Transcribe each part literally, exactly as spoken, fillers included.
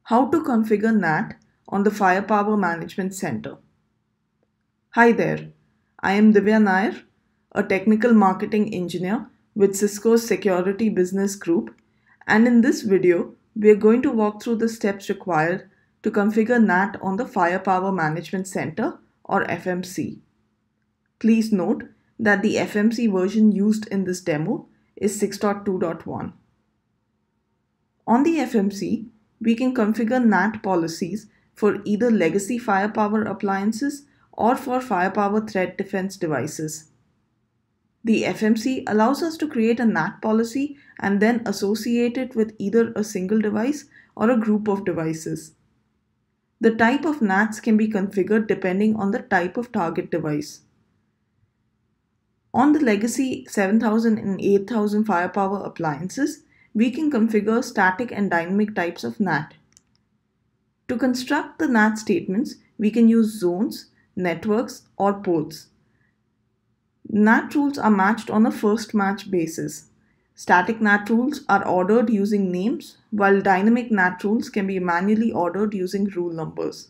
How to configure N A T on the Firepower Management Center. Hi there, I am Divya Nair, a technical marketing engineer with Cisco's Security Business Group, and in this video, we are going to walk through the steps required to configure N A T on the Firepower Management Center or F M C. Please note that the F M C version used in this demo is six point two point one. On the F M C, we can configure N A T policies for either legacy firepower appliances or for firepower threat defense devices. The F M C allows us to create a N A T policy and then associate it with either a single device or a group of devices. The type of N A Ts can be configured depending on the type of target device. On the legacy seven thousand and eight thousand firepower appliances, we can configure static and dynamic types of N A T. To construct the N A T statements, we can use zones, networks, or ports. N A T rules are matched on a first match basis. Static N A T rules are ordered using names, while dynamic N A T rules can be manually ordered using rule numbers.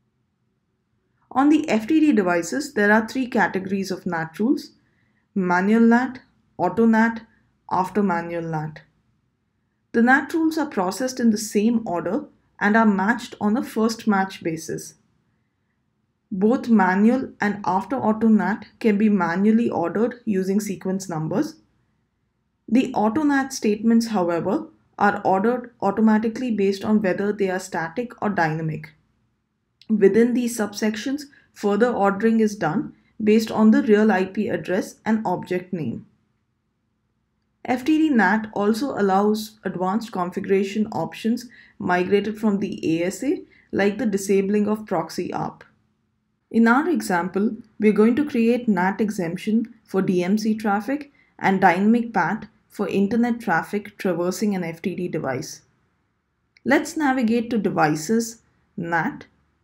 On the F T D devices, there are three categories of N A T rules: manual N A T, auto N A T, after manual N A T. The N A T rules are processed in the same order and are matched on a first match basis. Both manual and after auto N A T can be manually ordered using sequence numbers. The auto N A T statements, however, are ordered automatically based on whether they are static or dynamic. Within these subsections, further ordering is done based on the real I P address and object name. F T D N A T also allows advanced configuration options migrated from the A S A, like the disabling of proxy A R P. In our example, we are going to create N A T exemption for D M C traffic and dynamic path for internet traffic traversing an F T D device. Let's navigate to Devices, N A T.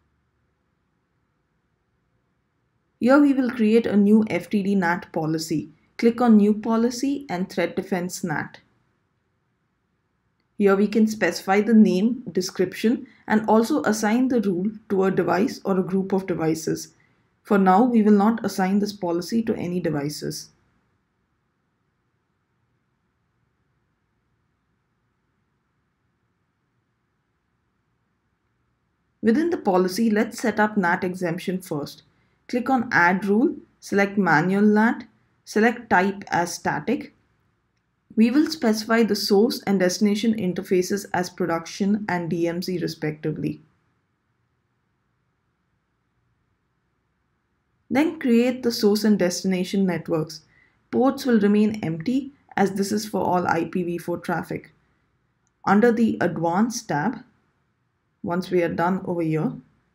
Here we will create a new F T D N A T policy. Click on New Policy and Threat Defense N A T. Here we can specify the name, description, and also assign the rule to a device or a group of devices. For now, we will not assign this policy to any devices. Within the policy, let's set up N A T exemption first. Click on Add Rule, select Manual N A T, select Type as Static. We will specify the source and destination interfaces as production and D M C respectively. Then create the source and destination networks. Ports will remain empty as this is for all I P v four traffic. Under the Advanced tab, once we are done over here,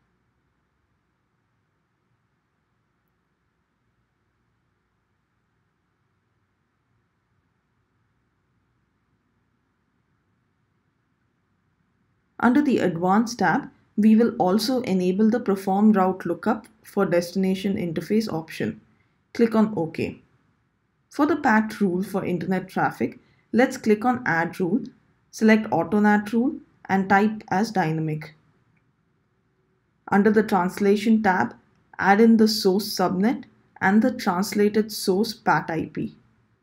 Under the Advanced tab, we will also enable the Perform Route Lookup for Destination Interface option. Click on OK. For the path rule for internet traffic, let's click on Add Rule, select Auto N A T rule, and type as Dynamic. Under the Translation tab, add in the source subnet and the translated source path I P.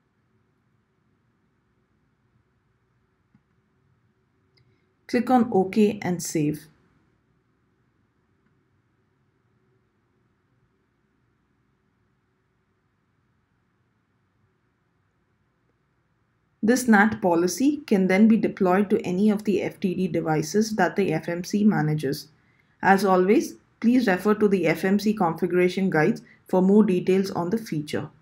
Click on OK and save. This N A T policy can then be deployed to any of the F T D devices that the F M C manages. As always, please refer to the F M C configuration guides for more details on the feature.